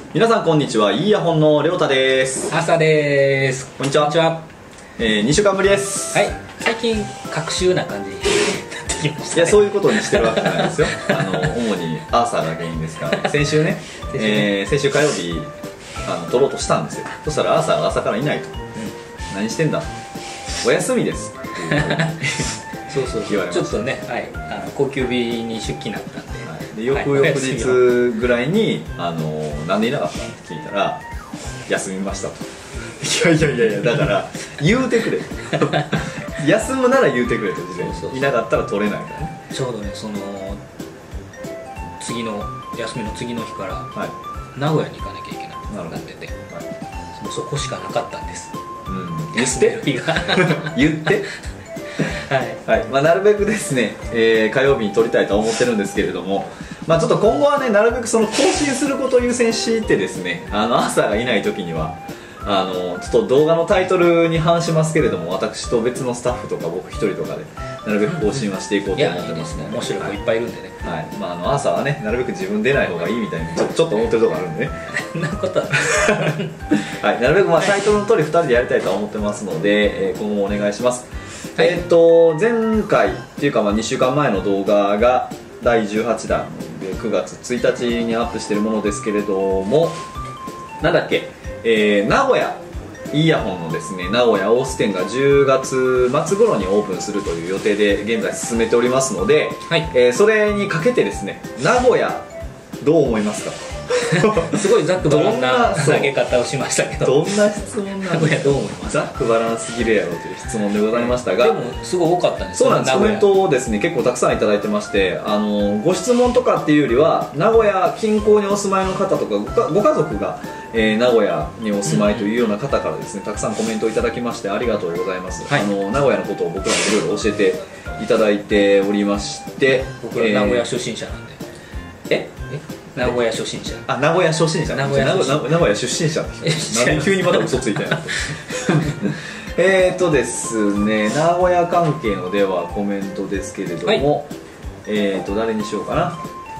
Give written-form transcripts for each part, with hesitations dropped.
皆さんこんにちは。イヤホンのレオタです。 朝です。 こんにちは。2週間ぶりです。 はい。最近隔週な感じになってきました、ね。 いや、そういうことにしてるわけじゃないですよ。主にアーサーが原因ですから。先週ね、先週火曜日撮ろうとしたんですよ。そしたらアーサーが朝からいないと、何してんだ、お休みですっていうそう言われました。ちょっとね、はい、高級日に出勤になったんで、 はい、で翌日ぐらいになんでいなかったって聞いたら休みましたと。いやだから言うてくれ休むなら言うてくれと。事前にいなかったら取れないからね。 ちょうどね、その次の休みの次の日から、はい、名古屋に行かなきゃいけなくなってて、はい、そこしかなかったんです。 言って言ってはい、なるべくですね、火曜日に撮りたいと思ってるんですけれども、ちょっと今後はね、なるべくその更新することを優先してですね、朝がいない時にはちょっと動画のタイトルに反しますけれども、私と別のスタッフとか僕一人とかでなるべく更新はしていこうと思ってますね。 面白い子いっぱいいるんでね、 はい、朝はね、なるべく自分出ない方がいいみたいにちょっと思ってるところあるんでねそんなことははい、なるべくタイトルの通り2人でやりたいと思ってますので、今後もお願いします。はい、前回っていうか2週間前の動画が第18弾で9月1日にアップしているものですけれども、なんだっけ、名古屋イヤホンのですね、名古屋大須店が10月末頃にオープンするという予定で現在進めておりますので、はい、それにかけてですね、名古屋どう思いますかすごいざっくばらんな投げ方をしましたけど、 どんな質問なんですか。 どう思いますか。 ざっくばらんすぎるやろという質問でございましたが、 でもすごい多かったんです。 そうなんです。コメントをですね、結構たくさんいただいてまして、ご質問とかっていうよりは、名古屋近郊にお住まいの方とかご家族が、名古屋にお住まいというような方からですね、たくさんコメントをいただきましてありがとうございます。はい、名古屋のことを僕らもいろいろ教えていただいておりまして、 僕ら名古屋出身者なんで。名古屋初心者。 名古屋初心者。名古屋出身者って人。なんで急にまた嘘ついたんやと。ですね、名古屋関係のではコメントですけれども、はい、誰にしようかな。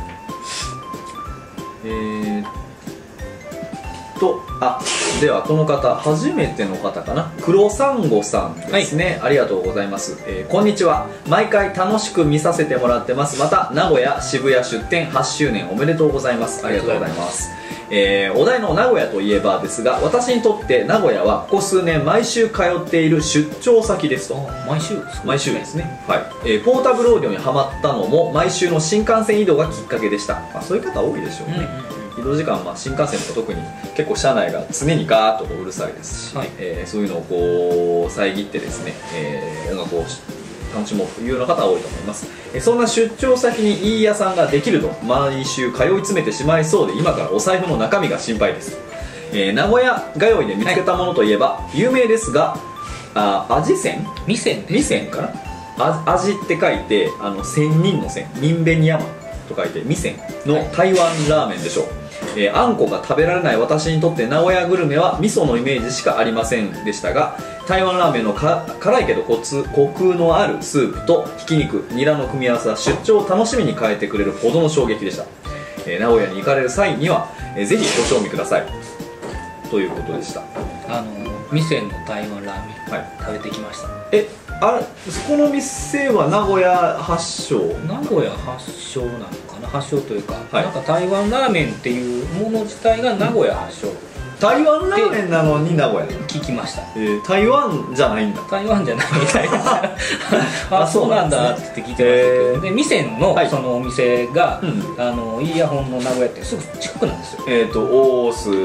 ではこの方、初めての方かな、黒サンゴさんですね、はい、ありがとうございます。こんにちは。毎回楽しく見させてもらってます。また名古屋渋谷出店8周年おめでとうございます。ありがとうございます。お題の名古屋といえばですが、私にとって名古屋はここ数年毎週通っている出張先ですと。毎週ですね。はい。ポータブルオーディオにハマったのも毎週の新幹線移動がきっかけでした。そういう方多いでしょうね。移動時間、新幹線とか特に結構車内が常にガーッとうるさいですし、はい、そういうのをこう遮ってですね、音楽を楽しもうというような方が多いと思います。そんな出張先にいい屋さんができると毎週通い詰めてしまいそうで、今からお財布の中身が心配です。名古屋通いで見つけたものといえば、有名ですが、味仙味仙かな、味って書いて仙人の仙、人弁に山と書いて味仙の台湾ラーメンでしょう。あんこが食べられない私にとって名古屋グルメは味噌のイメージしかありませんでしたが、台湾ラーメンの辛いけどコクのあるスープとひき肉、ニラの組み合わせは出張を楽しみに変えてくれるほどの衝撃でした。名古屋に行かれる際には、ぜひご賞味くださいということでした。 味仙の台湾ラーメン、はい、食べてきました。 そこの店は名古屋発祥。 名古屋発祥なのかな。発祥というか、はい、なんか台湾ラーメンっていうもの自体が名古屋発祥。 台湾ラーメンなのに名古屋聞きました。 台湾じゃないんだ。 台湾じゃないみたいなそうなんだって聞いてましたけど、で味仙のそのお店が、イヤホンの名古屋ってすぐ近くなんですよ。 大須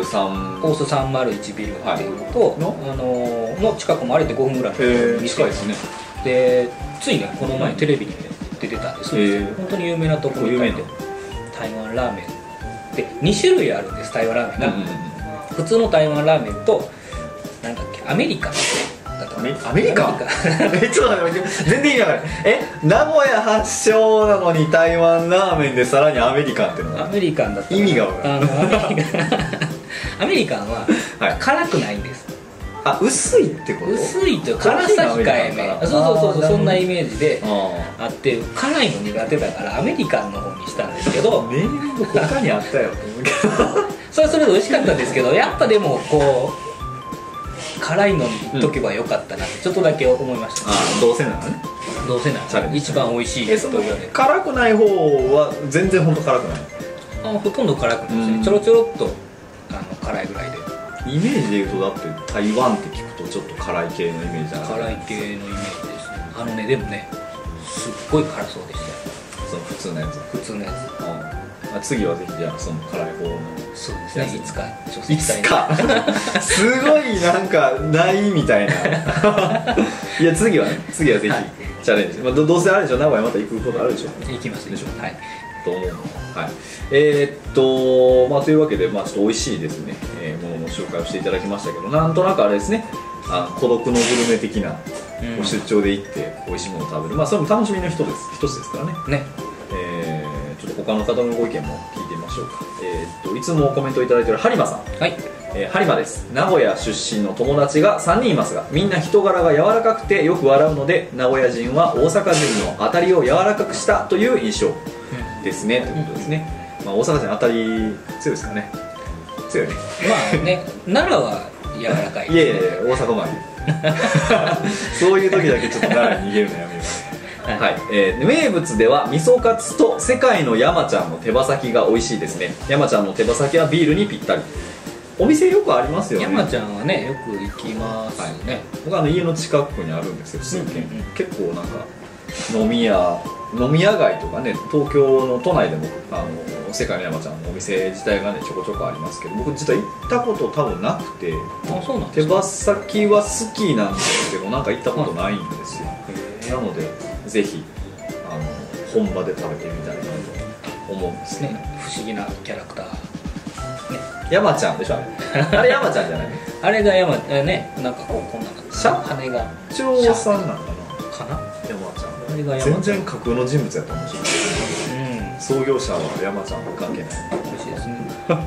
301ビルっていうのと、の近くも歩いて5分ぐらいの店近いですね。 でついね、この前テレビに出てたんですけど、本当に有名なところみたいで、台湾ラーメンで2種類あるんです。台湾ラーメンが、普通の台湾ラーメンとなんだっけ、アメリカンだと。 アメリカンちょっと待って、全然意味わかんない。名古屋発祥なのに台湾ラーメンでさらにアメリカンっていうのはアメリカンだったら意味がわかんない。 アメリカンは辛くないんです。 薄いってこと？ 薄いという辛さ控えめ。そうそんなイメージであって、辛いの苦手だからアメリカンの方ににしたんですけど、 ネーミング他にあったよと思うけどそれはそれで美味しかったんですけど、やっぱでもこう辛いのにいっとけばよかったなってちょっとだけ思いました、 ああどうせならね。 どうせなら一番美味しいそのと言われる。 辛くない方は全然本当辛くない。 ほとんど辛くないですね、ちょろちょろっと辛いぐらいで。 イメージで言うとだって台湾って聞くとちょっと辛い系のイメージじゃない。 辛い系のイメージですね。でもねすっごい辛そうでしたよ、 その普通のやつ。 普通のやつ。 次はぜひじゃあその辛い方の。 そうですね、いつかいつかすごいなんかないみたいないや次はぜひチャレンジ、どうせあるでしょ、名古屋また行くことあるでしょ。 行きますでしょ、はい、 と思うの。はいというわけで、ちょっと美味しいですね、ものの紹介をしていただきましたけど、なんとなくあれですね、孤独のグルメ的な、出張で行って美味しいものを食べる、それも楽しみの一つですからね。ちょっと他の方のご意見も聞いてみましょうか。いつもコメントいただいているハリマさん。 はい、 ハリマです。名古屋出身の友達が3人いますが、みんな人柄が柔らかくてよく笑うので、名古屋人は大阪人の当たりを柔らかくしたという印象ですね、ということですね。大阪人当たり強いですかね。強いね。 奈良は柔らかい。 いやいや大阪までそういう時だけちょっと奈良に逃げるのやめよう。はい、名物では味噌カツと世界の山ちゃんの手羽先が美味しいですね。山ちゃんの手羽先はビールにぴったり。お店よくありますよね。 山ちゃんはねよく行きますね。 僕家の近くにあるんですよ、数軒。結構なんか飲み屋街とかね、東京の都内でも世界の山ちゃんのお店自体がねちょこちょこありますけど、僕実は行ったこと多分なくて。 そうなんですか。 手羽先は好きなんですけど、なんか行ったことないんですよ。なのでぜひ本場で食べてみたいなと思うんですね。 不思議なキャラクター、 山ちゃんでしょあれ山ちゃんじゃない？ あれが山ね、なんかこんな羽が長さんなのかな山ちゃん。 あれが山ちゃん。 全然架空の人物やと思うし、創業者は山ちゃん関係ない。 美味しいです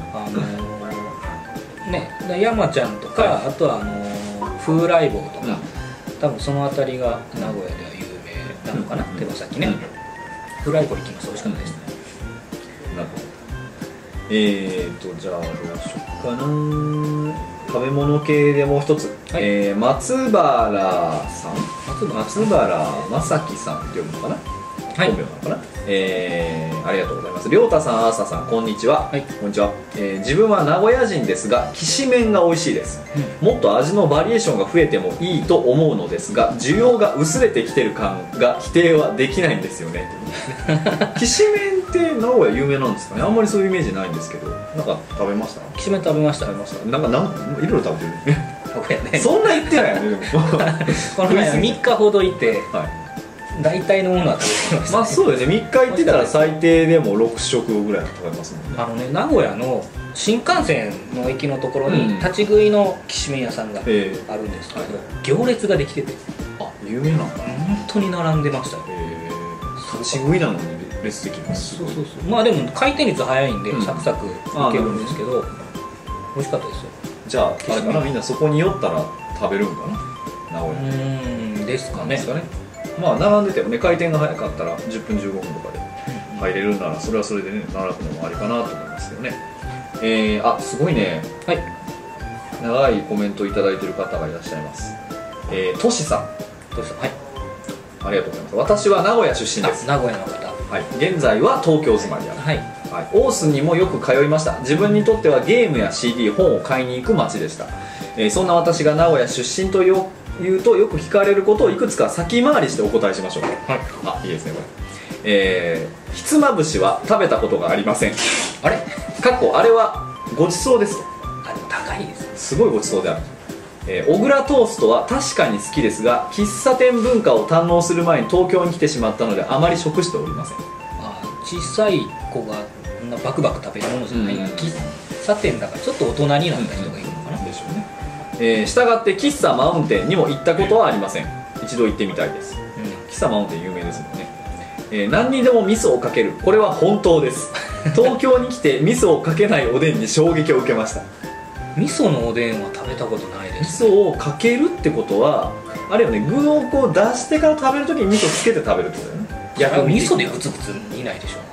ね。山ちゃんとか、あとは風来坊とか、多分その辺りが名古屋では有名なのかな、手羽先ね。風来坊行きます。美味しかったですね。 なるほど。じゃあどうしようかな。食べ物系でもう一つ、松原さん、松原正樹さんって読むのかな、本名なのかな。ありがとうございます。亮太さん、あーささん、こんにちは。こんにちは。自分は名古屋人ですが、きしめんが美味しいです。もっと味のバリエーションが増えてもいいと思うのですが、需要が薄れてきてる感が否定はできないんですよね。きしめんって名古屋有名なんですかね。あんまりそういうイメージないんですけど、なんか食べました？ きしめん食べました。 なんかいろいろ食べてるね。そんな言ってないよね。でもこの前3日ほどいて、大体のものは食べてました。 そうですね。3日行ってたら最低でも6食ぐらい食べますもんね。 名古屋の新幹線の駅のところに立ち食いのきしめん屋さんがあるんですけど、行列ができてて、 有名なんだ。 本当に並んでましたよ。 立ち食いなのに列的にすごい。 でも回転率早いんでサクサクいけるんですけど、美味しかったですよ。 じゃああれかな、みんなそこに寄ったら食べるんかな、名古屋。 ですかね。 並んでてもね、回転が早かったら10分15分とかで入れるんなら、それはそれでね、並ぶのもありかなと思いますよね。すごいね、長いコメントいただいている方がいらっしゃいます。としさん、ありがとうございます。私は名古屋出身です。 名古屋の方。 現在は東京住まいである。大須にもよく通いました。自分にとってはゲームや CD、本を買いに行く街でした。そんな私が名古屋出身と言うとよく聞かれることをいくつか先回りしてお答えしましょう。いいですねこれ。ひつまぶしは食べたことがありません。あれはごちそうですと。 高いです。 すごいごちそうである。小倉トーストは確かに好きですが、喫茶店文化を堪能する前に東京に来てしまったのであまり食しておりません。 小さい子がバクバク食べるものじゃない、喫茶店だからちょっと大人になった人がいるのかな。でしょうね。したがって喫茶マウンテンにも行ったことはありません。一度行ってみたいです。喫茶マウンテン有名ですもんね。何にでも味噌をかける、これは本当です。東京に来て味噌をかけないおでんに衝撃を受けました。味噌のおでんは食べたことないです。 味噌をかけるってことはあれよね、具をこう出してから食べるときに味噌つけて食べるってことだよね。 味噌でグツグツ煮ないでしょ。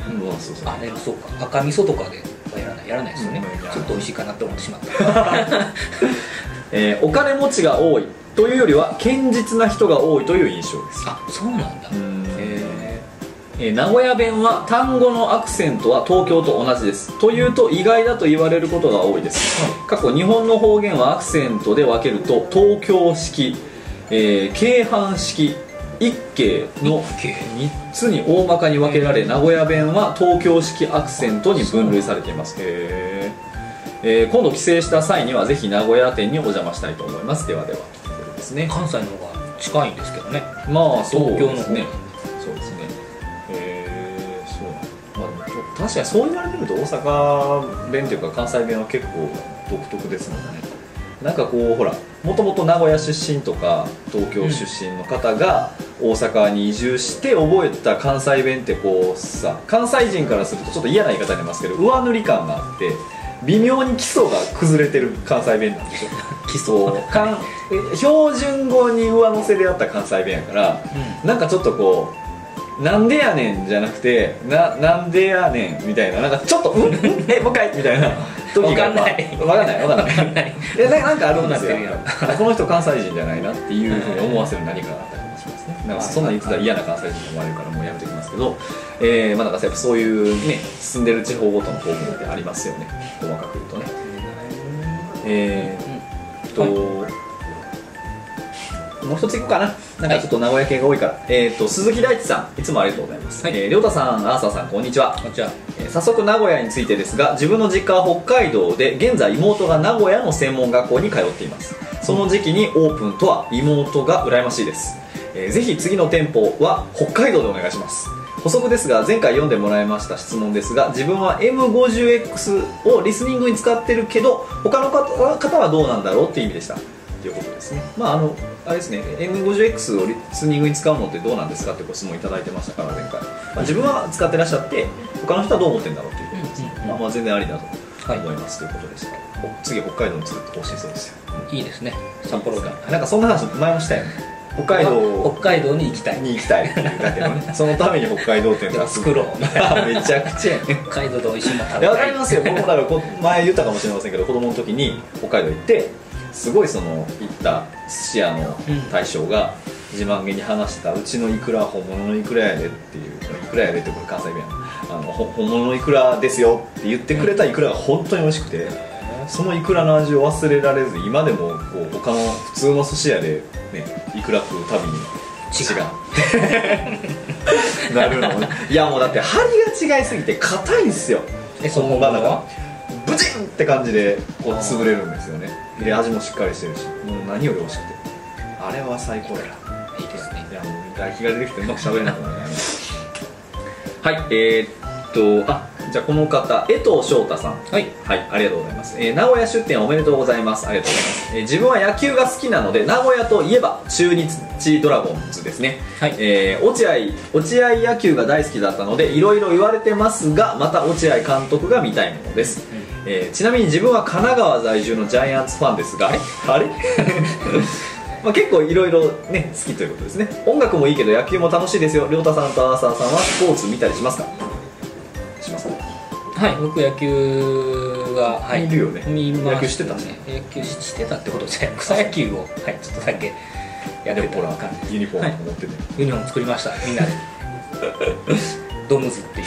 そうそう。 あ、でもそうか、赤味噌とかではやらないですよね、ちょっと美味しいかなって思ってしまったお金持ちが多いというよりは堅実な人が多いという印象です。 あ、そうなんだ。 名古屋弁は単語のアクセントは東京と同じですというと意外だと言われることが多いです。過去日本の方言はアクセントで分けると東京式、京阪式、一景の3つに大まかに分けられ、名古屋弁は東京式アクセントに分類されています。今度帰省した際にはぜひ名古屋店にお邪魔したいと思います。ではではということですね。 関西の方が近いんですけどね。 まあそう東京のですね。そうですね。そう、まあ、確かにそう言われてみると大阪弁というか関西弁は結構独特ですもんね。なんかこうほら、もともと名古屋出身とか東京出身の方が大阪に移住して覚えた関西弁ってこうさ、関西人からするとちょっと嫌な言い方になりますけど上塗り感があって微妙に基礎が崩れてる関西弁なんでしょ基礎標準語に上乗せであった関西弁やから、なんかちょっとこうなんでやねんじゃなくてなんでやねんみたいな、なんかちょっともう一回みたいな時が分かんないなんかあるんですよ。この人関西人じゃないなっていうふうに思わせる何かがあったりもしますね。なんかそんな言ってたら嫌な関西人に思われるからもうやめておきますけど、まあなんかやっぱそういうね、住んでる地方ごとの方言ってありますよね、細かく言うとね。もう一ついこうかな。なんかちょっと名古屋系が多いから、鈴木大地さん、いつもありがとうございます。りょうたさん、アーサーさん、こんにちは。 こんにちは。 早速名古屋についてですが、自分の実家は北海道で現在妹が名古屋の専門学校に通っています。その時期にオープンとは妹が羨ましいです。ぜひ次の店舗は北海道でお願いします。補足ですが、前回読んでもらいました質問ですが、自分は M50X をリスニングに使ってるけど他の方はどうなんだろうっていう意味でしたということですね。まああれですね、M50X をリスニングに使うのってどうなんですかってご質問いただいてましたから前回、自分は使ってらっしゃって他の人はどう思ってるんだろうっていうことですね。まあ全然ありだと思います、ということでした。次北海道に作ってほしいそうですよ。 いいですね、札幌がなんかそんな話前もしたよね。北海道に行きたいだけどね、そのために北海道店を作ろうめちゃくちゃやね。 北海道で美味しいもの食べたい。 わかりますよ。僕もだから前言ったかもしれませんけど、子供の時に北海道行ってすごいその行った寿司屋の大将が自慢げに話した、うちのイクラは本物のイクラやでっていう、イクラやでってこれ関西弁本物のイクラですよって言ってくれたイクラが本当に美味しくて、そのイクラの味を忘れられず、今でもこう他の普通の寿司屋でねイクラ食うたびに違うなるの。いやもうだって針が違いすぎて硬いんですよ。そのがなんかブチンって感じでこう潰れるんですよね。で味もしっかりしてるし、もう何より美味しくて、あれは最高だ。 いいですね。 いやもう唾液が出てきてうまく喋れなくなるね。はい、じゃあこの方、江藤翔太さん、はい、ありがとうございます。名古屋出店おめでとうございます。ありがとうございます。自分は野球が好きなので、名古屋といえば中日ドラゴンズですね。はい、落合野球が大好きだったのでいろいろ言われてますが、また落合監督が見たいものです。ちなみに自分は神奈川在住のジャイアンツファンですが、あれまあ結構いろいろね好きということですね。音楽もいいけど野球も楽しいですよ。亮太さんとアーサーさんはスポーツ見たりしますか？しますか？ はい、僕野球は、 見るよね。 見ますね。 野球してたね。 野球してたってことじゃない、草野球を、ちょっとだけやってた感じ。 ユニフォーム持ってね、 ユニフォーム作りました、みんなでドムズっていう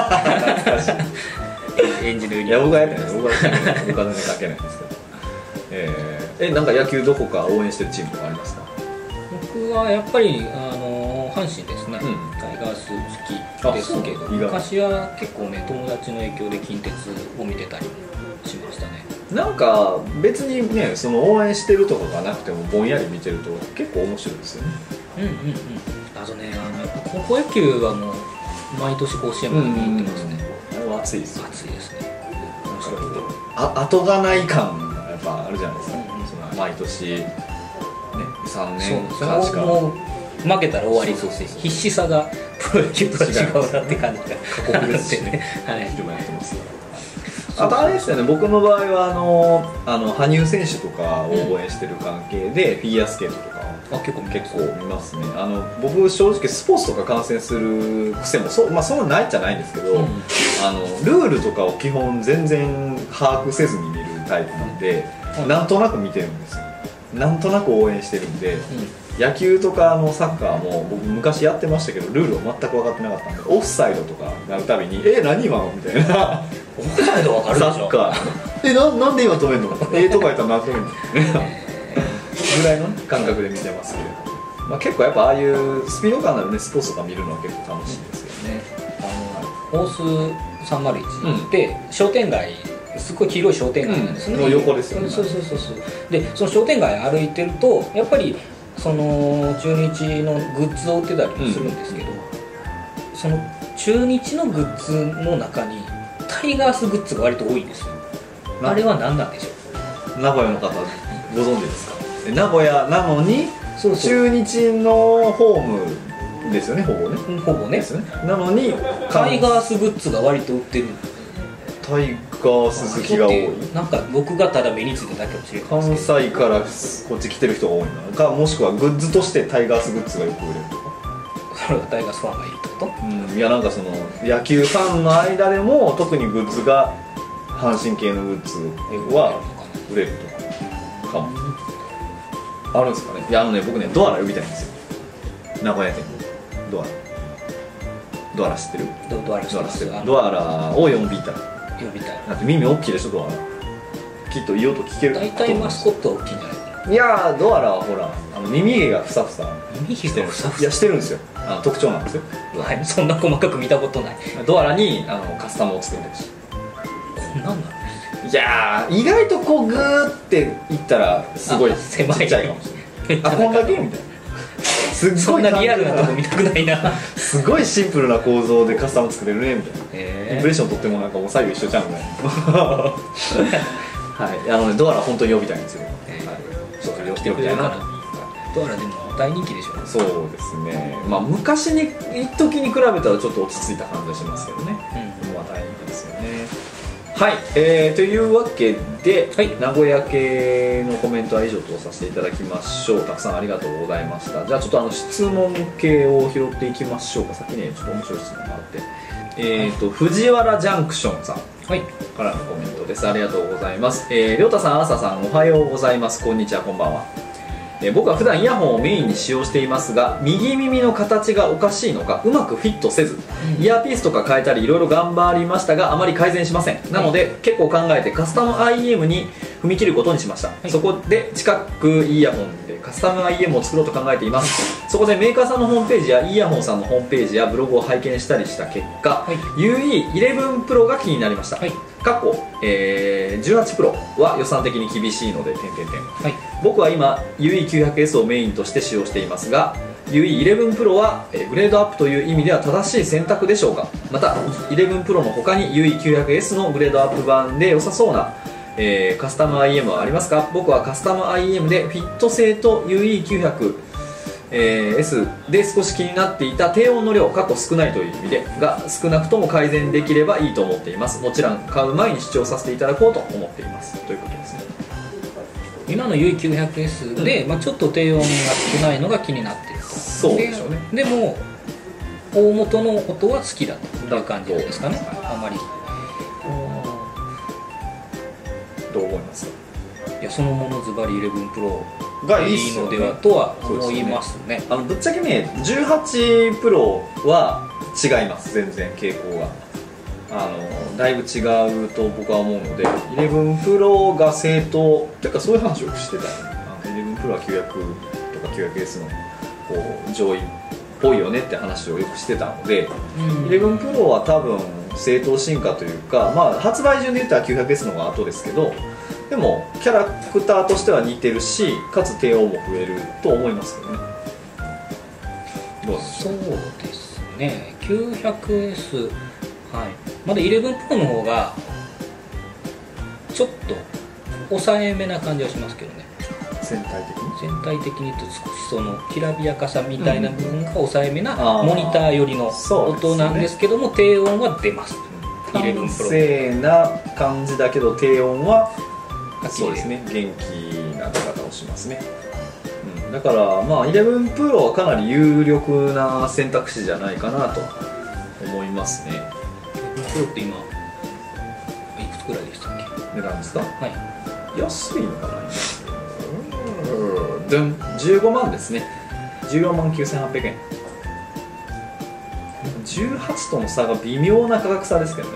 演じるユニフォーム。 いや僕はやってないです。僕はお金かけないんですけど、なんか野球どこか応援してるチームとかありますか？ 僕はやっぱり阪神ですね、タイガース好きですけど、昔は結構ね友達の影響で近鉄を見てたりしましたね。 なんか別にねその応援してるとかがなくてもぼんやり見てると結構面白いですよね。 あとね高校野球はもう毎年甲子園まで見に行ってますね。 あれは熱いですよ。 熱いですね。面白い。 後がない感がやっぱあるじゃないですか。その毎年3年間しか負けたら終わりそうです。必死さがプロ野球とは違うなって感じが過酷ですしね。でもやってます。あとあれですよね、僕の場合は羽生選手とかを応援してる関係でフィギュアスケートとかあ、結構見ますね。僕正直スポーツとか観戦する癖もそんなないじゃないんですけど、ルールとかを基本全然把握せずに見るタイプなんで、なんとなく見てるんですよ。なんとなく応援してるんで、野球とかサッカーも僕昔やってましたけどルールを全く分かってなかったんで、オフサイドとかなるたびに「何今の?」みたいな 「オフサイド分かるでしょ」 サッカーなんで今止めんの?」とか言ったら何止めんのぐらいの感覚で見てますけど、結構やっぱああいうスピード感のあるねスポーツとか見るのは結構楽しいですよね。 大須301って商店街、すごい黄色い商店街なんですね、 の横ですよね。 そうでその商店街歩いてるとやっぱりその中日のグッズを売ってたりもするんですけど、その中日のグッズの中にタイガースグッズが割と多いんですよ。あれは何なんでしょう。名古屋の方ご存知ですか？名古屋なのに中日のホームですよね、ほぼねですよね。なのにタイガースグッズが割と売ってる。 タイガース好きが多い。 なんか僕がただ目についただけかもしれないですけど、 関西からこっち来てる人が多いのか、もしくはグッズとしてタイガースグッズがよく売れるとか。 それはタイガースファンがいるってこと？ いやなんかその野球ファンの間でも特にグッズが阪神系のグッズは売れるとかもあるんですかね。いや僕ねドアラ呼びたいんですよ、名古屋店ドアラ知ってる？ドアラを呼びたい。だって耳大きいでしょドアラ。きっと言おうと聞ける。 大体マスコットは大きいんじゃないかな。 いやドアラはほら耳毛がふさふさしてるんですよ。 いやしてるんですよ。特徴なんですよ。 はい、そんな細かく見たことない。 ドアラにカスタムをつけてるし。 こんなんなんいや意外とこうグーっていったらすごい狭いちっちゃいかもしれない。こんだけみたいな。すっごいそんなリアルなとこ見たくないな。 すごいシンプルな構造でカスタム作れるねみたいな。インプレッションとってもなんかもう左右一緒ちゃうんだよ。はい、ドアラ本当に呼びたいんですよ。 来てくれるかな。ドアラでも大人気でしょ。 そうですね。昔に一時に比べたらちょっと落ち着いた感じがしますけどね。大人気ですよね。はい、というわけで、名古屋系のコメントは以上とさせていただきましょう。たくさんありがとうございました。じゃあちょっと質問系を拾っていきましょうか。先にちょっと面白い質問があって、藤原ジャンクションさんからのコメントです。ありがとうございます。りょうたさん、あささん、おはようございます。こんにちは、こんばんは。僕は普段イヤホンをメインに使用していますが、右耳の形がおかしいのかうまくフィットせず、イヤーピースとか変えたりいろいろ頑張りましたがあまり改善しません。なので結構考えてカスタム IEM に踏み切ることにしました。そこで近くイヤホンでカスタム IEM を作ろうと考えています。そこでメーカーさんのホームページやイヤホンさんのホームページやブログを拝見したりした結果、UE11 Pro が気になりました。過去、18 Pro は予算的に厳しいので、僕は今 UE900S をメインとして使用していますが、UE11 Pro はグレードアップという意味では正しい選択でしょうか。また11 Pro の他に UE900S のグレードアップ版で良さそうな、カスタム IEM はありますか？僕はカスタム IEM でフィット性と UE900S で少し気になっていた低音の量少ないという意味でが少なくとも改善できればいいと思っています。もちろん買う前に試聴させていただこうと思っていますということですね。 今の UE900S で、ちょっと低音が少ないのが気になっていると。 そうでしょうね。 でも大元の音は好きだという感じですかね。あまりどう思いますか？ いや、そのものズバリ11 Pro がいいいのではとは思いますね。 ぶっちゃけね、18 Pro は違います。全然傾向がだいぶ違うと僕は思うので、11 Pro が正当っていうか、そういう話をしてたよね。11 Pro は900とか 900S のこう上位っぽいよねって話をよくしてたので、11 Pro は多分正当進化というか、発売順で言ったら 900S の方が後ですけど、でもキャラクターとしては似てるし、かつ低音も増えると思いますけどね。どうでしょう？ そうですね。900S、まだ11 Pro の方がちょっと抑えめな感じはしますけどね。 全体的に言うと少しそのきらびやかさみたいな部分が抑えめなモニター寄りの音なんですけども、低音は出ます。 11 Pro 静な感じだけど低音はそうですね、元気な出方をしますね。 だからまあ11 Pro はかなり有力な選択肢じゃないかなと思いますね。 プロって今いくつくらいでしたっ値段ですか？ け？はい。 安いのかな。で15万ですね。14万9800円。18との差が微妙な価格差ですけどね。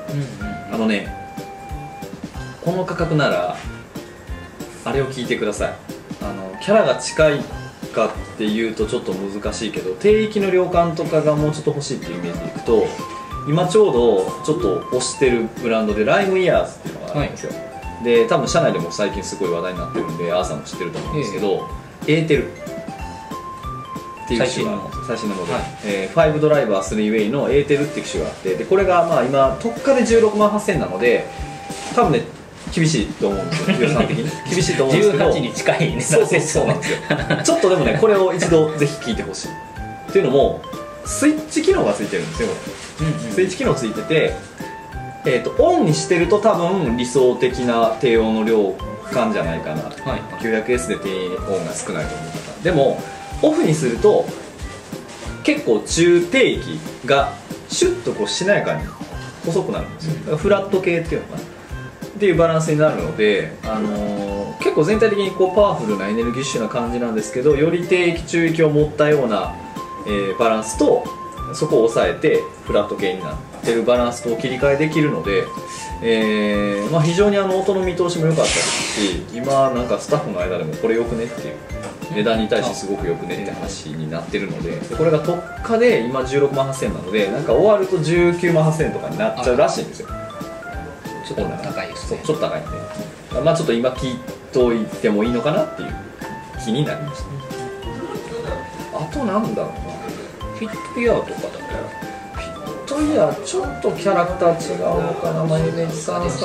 この価格ならあれを聞いてください。キャラが近いかっていうとちょっと難しいけど、低域の量感とかがもうちょっと欲しいっていうイメージでいくと、今ちょうどちょっと推してるブランドでライムイヤーズっていうのがあるんですよ、で多分社内でも最近すごい話題になってるんでアーさんも知ってると思うんですけど、エーテルっていう機種が最新のモデル、5ドライバー3ウェイのエーテルっていう機種があって、でこれがまあ今特価で16万8000なので多分ね厳しいと思うんですよ、予算的に厳しいと思うんですけど 18に近い値そう段ですそうなんですよちょっとでもねこれを一度ぜひ聞いてほしいっていうのも、スイッチ機能がついてるんですよ、スイッチ機能ついてて、オンにしてると多分理想的な低音の量感じゃないかな、900S で低音が少ないと思う方でも、オフにすると結構中低域がシュッとこうしなやかに細くなるんですよ、だからフラット系っていうのかなっていうバランスになるので、結構全体的にこうパワフルなエネルギッシュな感じなんですけど、より低域中域を持ったような、バランスとそこを抑えてフラット系になってるバランスと切り替えできるので、まあ、非常に音の見通しも良かったですし、今なんかスタッフの間でもこれよくねっていう値段に対してすごくよくねって話になってるので、これが特価で今16万8000円なので、なんか終わると19万8000円とかになっちゃうらしいんですよ。 ちょっと高いですね。 ちょっと高いんで、まあちょっと今聞いといてもいいのかなっていう気になりました。あとなんだろうな、 フィットイヤーとかだったらフィットイヤーちょっとキャラクター違うのかな、マイレージ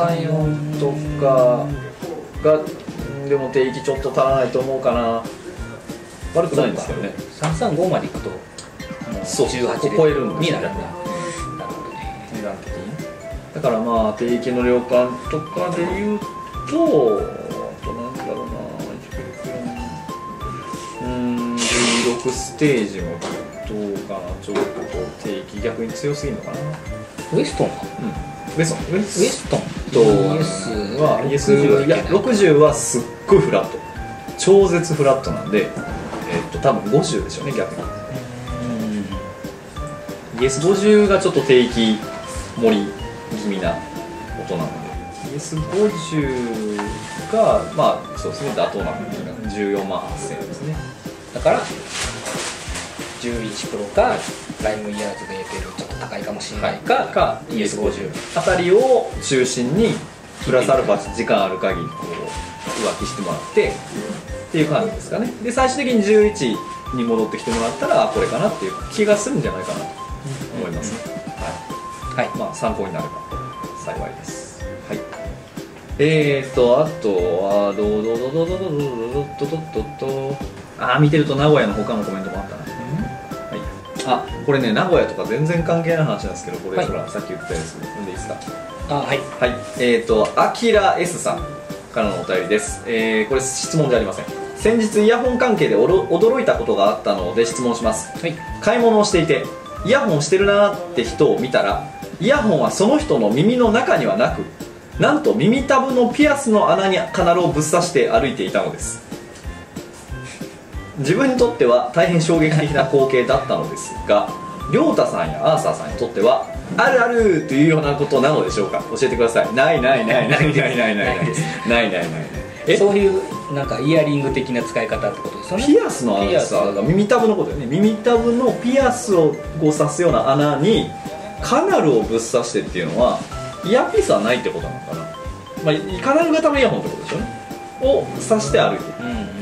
334とかがでも低域ちょっと足らないと思うかな。悪くないんですけどね。 335までいくとそう 18で超えるんですよ、 になるんだ。なるほどね。 値段的に。だからまあ低域の量感とかで言うと、あとなんだろうな、16ステージもどうかな、ちょっと低域逆に強すぎるのかな。 ウエストンウエストンと ES は ES いや60はすっごいフラット、超絶フラットなんで、多分50でしょうね逆に。ES50 がちょっと低域盛り気味な音なので、 ES50 がまあそうですね妥当なので14万8000円ですね。 だから11プロかライムイヤーズでエーテルちょっと高いかもしれないか、ES50 あたりを中心にプラスアルファ時間ある限りこう浮気してもらってっていう感じですかね。で最終的に11に戻ってきてもらったらこれかなっていう気がするんじゃないかなと思いますね。はい、まあ参考になれば幸いです。はい。あとは見てると名古屋の他のコメントもあったな。あ、これね名古屋とか全然関係ない話なんですけど、これ、ほらさっき言ったやつ読んでいいですか？ はいあきら S さんからのお便りです。これ質問じゃありません。先日イヤホン関係で驚いたことがあったので質問します。買い物をしていてイヤホンしてるなーって人を見たら、イヤホンはその人の耳の中にはなく、なんと耳たぶのピアスの穴にカナルをぶっ刺して歩いていたのです。自分にとっては大変衝撃的な光景だったのですが、亮太さんやアーサーさんにとってはあるあるというようなことなのでしょうか？教えてください。ないそういうなんかイヤリング的な使い方ってことですよね。 ピアスの穴さ、耳たぶのことよね。耳たぶのピアスをこう刺すような穴にカナルをぶっ刺してっていうのはイヤーピースはないってことなのかな。まあカナル型のイヤホンってことでしょうね。を刺して歩いてる、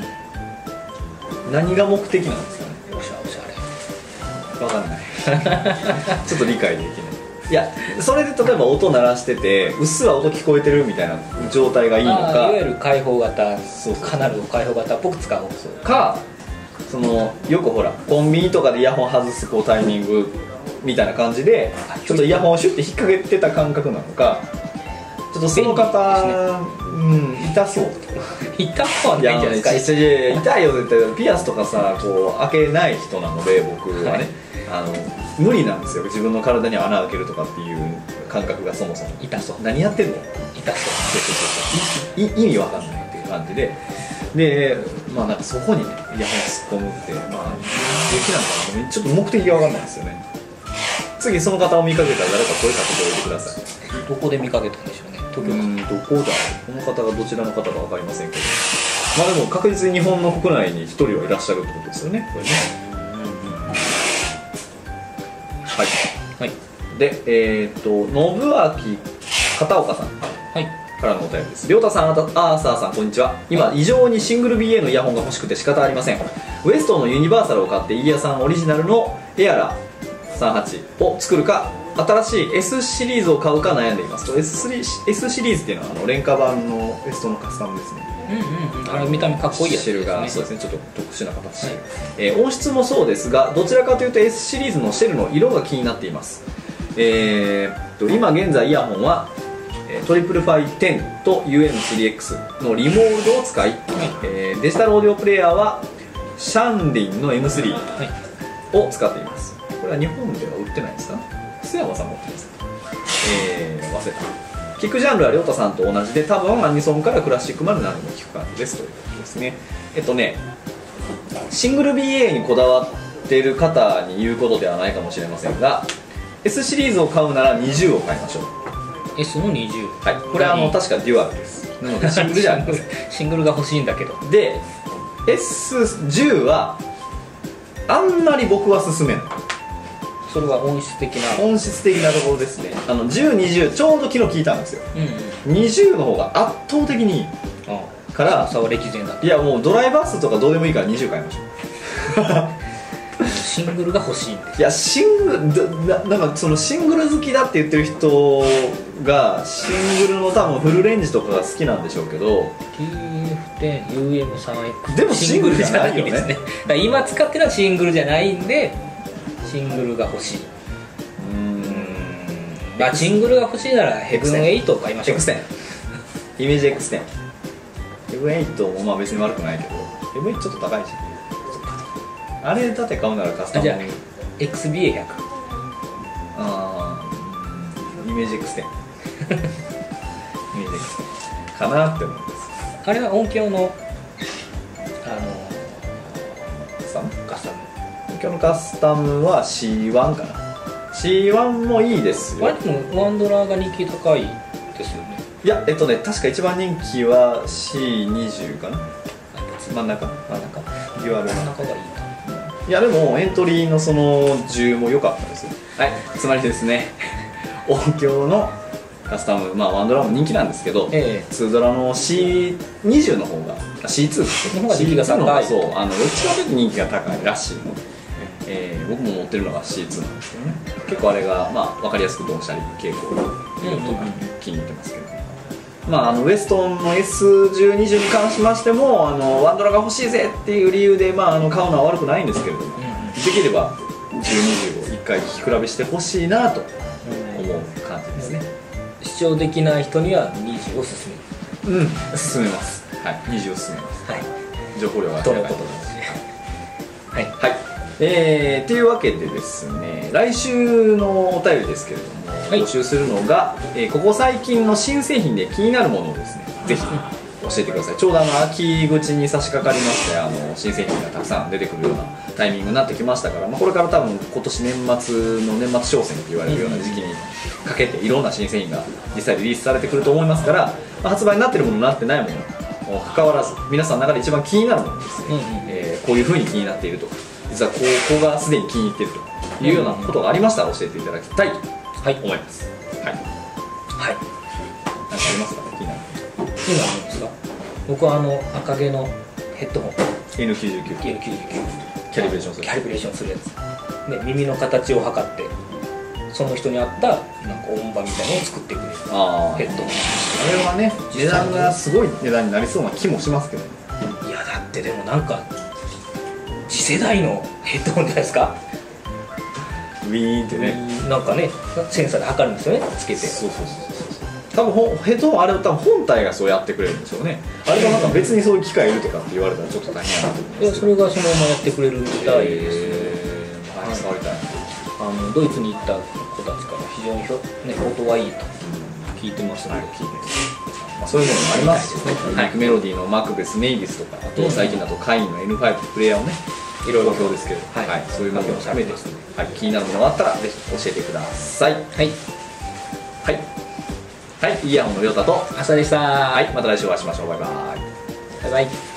何が目的なんですかね。 おしゃれ。 分かんないちょっと理解できない。いやそれで例えば音鳴らしててうっすら音聞こえてるみたいな状態がいいのか、 いわゆる開放型、カナルを開放型っぽく使うか、そのよくほらコンビニとかでイヤホン外すこうタイミングみたいな感じでちょっとイヤホンをシュッて引っ掛けてた感覚なのか、ちょっとその方痛そう。 痛くはないんじゃないですか。 痛いよ絶対。ピアスとかさこう開けない人なので僕はね、無理なんですよ。自分の体に穴開けるとかっていう感覚がそもそも。 痛そう。 何やってんの？ 痛そう。 意味わかんないっていう感じで。でまあなんかそこにねイヤホン突っ込むってまあできなんかなちょっと目的がわかんないですよね。次その方を見かけたら誰か声かけておいてください。 どこで見かけたんでしょうね。 どこだ。この方がどちらの方か分かりませんけど、まあでも確実に日本の国内に1人はいらっしゃるってことですよねこれね。はい、はい、で信明片岡さんからのお便りです。りょうたさん、アーサーさん、こんにちは。今異常にシングル BA のイヤホンが欲しくて仕方ありません。ウエストンのユニバーサルを買ってイヤさんオリジナルのエアラ38を作るか新しい S シリーズを買うか悩んでいますと。 S シリーズっていうのは廉価版のウエストのカスタムですね。 あれ見た目かっこいいやつシェルがそうですね、ちょっと特殊な形、音質もそうですがどちらかというと S シリーズのシェルの色が気になっています。今現在イヤホンはトリプルファイ10と UM3X のリモールドを使い、デジタルオーディオプレイヤーはシャンディンの M3 を使っています。これは日本では売ってないですか？須山さん持ってますか？忘れた。聞くジャンルはりょうたさんと同じで多分アニソンからクラシックまで何でも聞く感じですということですね。シングル BA にこだわっている方に言うことではないかもしれませんが S シリーズを買うなら20を買いましょう。 S の20、 はい、これは確かデュアルですなのでシングルじゃありませんシングルが欲しいんだけど。 で S10 はあんまり僕は勧めない。 それは音質的なところですね。10、20ちょうど昨日聞いたんですよ、20の方が圧倒的にいいから差は歴然だ。 いやもうドライバー数とかどうでもいいから20買いましょうシングルが欲しいんです。 いやシングルなんかそのシングル好きだって言ってる人がシングルの多分フルレンジとかが好きなんでしょうけど TF10 UM3X でもシングルじゃないよね。 だから今使ってるのはシングルじゃないんでシングルが欲しい。シングルが欲しいならヘブン8を買いましょう。 X10 イメージ X10 ヘブン8もまあ別に悪くないけどヘブン8ちょっと高いしあれだって買うならカスタム。 じゃあ XBA100 イメージ X10 イメージ X10 かなって思います。 あれは音響のカスタム音響のカスタムは C1 かな。 C1 もいいですよ。 あれでもワンドラーが人気高いですよね。 いや確か一番人気は C20 かな。真ん中デュアル真ん中がいいな。 いやでもエントリーのその10も良かったですよ。はい、つまりですね音響のカスタム、ワンドラも人気なんですけど、2ドラの C20 の方が C2 の方が人気が高い。 そうどっちかというと人気が高いらしいので、僕も持ってるのが C2 なんですけどね。結構あれが分かりやすくドンシャリ傾向の色とか気に入ってますけど、ウエストンの S1020 に関しましてもワンドラが欲しいぜっていう理由で、買うのは悪くないんですけれども、できれば1020を一回聞き比べしてほしいなと思う感じですね。 視聴できない人には20を勧める。 勧めます。はい、20を勧めます。はい、情報量がとのことですね。はい、 はい、というわけでですね、来週のお便りですけれども、募集するのが、ここ最近の新製品で気になるものをですね、ぜひ教えてください。ちょうど秋口に差し掛かりまして新製品がたくさん出てくるようなタイミングになってきましたから、これから多分今年年末商戦と言われるような時期にかけていろんな新製品が実際リリースされてくると思いますから、発売になっているものなってないもの関わらず皆さんの中で一番気になるものですね、こういう風に気になっているとか実はここがすでに気に入っているというようなことがありましたら教えていただきたいと思います。はい、何かありますかね。気になるんですか。僕は赤毛のヘッドホン N99 キャリブレーションするやつで耳の形を測ってその人に合ったなんか音場みたいなのを作ってくれるヘッドホン。 あれはね値段がすごい値段になりそうな気もしますけどね。 いやだってでもなんか次世代のヘッドホンじゃないですか。 ウィーンってねなんかねセンサーで測るんですよね、つけて。 多分ヘッドホンあれ多分本体がそうやってくれるんでしょうね。あれがなんか別にそういう機械いるとかって言われたらちょっと大変やなと思います。 いや、それがそのままやってくれるみたいですね。 触りたい。 ドイツに行った子たちから非常に音はいいと聞いてますので、 そういうのもありますしね。ビッグメロディーのマクベス、ネイビスとか、あと最近だとカインの N5 プレイヤーをね、いろいろ表ですけど、そういうものも含めて気になるものがあったらぜひ教えてください。はい、イヤホンのヨタと朝でした。 はい、また来週お会いしましょう。バイバイ。 バイバイ。